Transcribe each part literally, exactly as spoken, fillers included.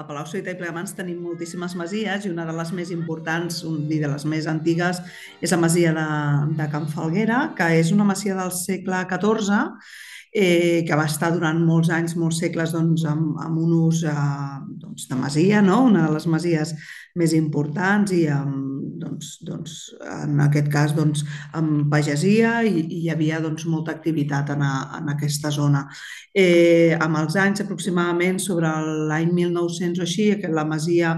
Palau-solità i Plegamans tenim moltíssimes masies i una de les més importants i de les més antigues és la masia de, de Can Falguera, que és una masia del segle catorze, eh, que va estar durant molts anys, molts segles, doncs, amb, amb un ús eh, doncs, de masia, no? Una de les masies més importants i amb, doncs, doncs, en aquest cas doncs, amb pagesia i, i hi havia doncs, molta activitat en, a, en aquesta zona. Eh, amb els anys, aproximadament sobre l'any mil nou-cents o així, que la masia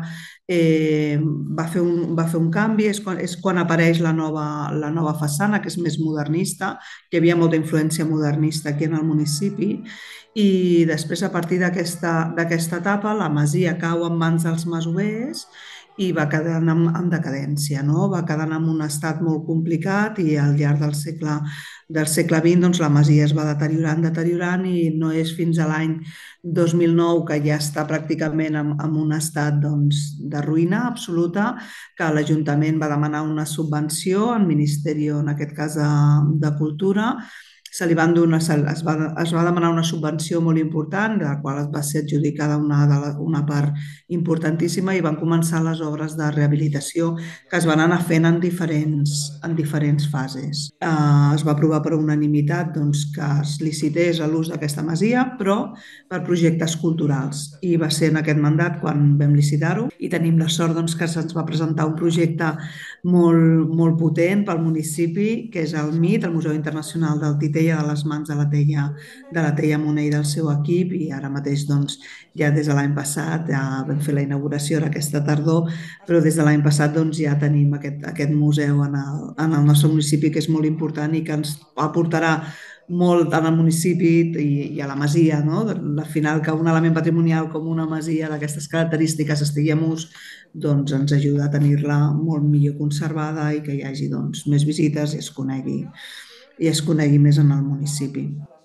eh, va, fer un, va fer un canvi, és quan, és quan apareix la nova, la nova façana, que és més modernista, que hi havia molta influència modernista aquí en el municipi, i després, a partir d'aquesta d'aquesta etapa, la masia cau en mans dels masovers i va quedant en, en decadència, no? Va quedant en un estat molt complicat i al llarg del segle, del segle vint doncs, la masia es va deteriorant, deteriorant i no és fins a l'any dos mil nou, que ja està pràcticament en, en un estat doncs, de ruïna absoluta, que l'Ajuntament va demanar una subvenció al Ministeri, en aquest cas de, de Cultura. Se li van donar, es, va, es va demanar una subvenció molt important, de la qual va ser adjudicada una, de la, una part importantíssima, i van començar les obres de rehabilitació que es van anar fent en diferents, en diferents fases. Eh, es va aprovar per unanimitat doncs, que es licités l'ús d'aquesta masia, però per projectes culturals. I va ser en aquest mandat quan vam licitar-ho i tenim la sort doncs, que se'ns va presentar un projecte molt, molt potent pel municipi, que és el M I T, el Museu Internacional del Titella, de les mans de la Teia, de la Teia Moner i del seu equip, i ara mateix doncs, ja des de l'any passat ja vam fer la inauguració aquesta tardor, però des de l'any passat doncs, ja tenim aquest, aquest museu en el, en el nostre municipi, que és molt important i que ens aportarà molt al municipi i, i a la masia, no? Al final, que un element patrimonial com una masia d'aquestes característiques estigui en ús, doncs ens ajuda a tenir-la molt millor conservada i que hi hagi doncs, més visites i es conegui, i es conegui més en el municipi.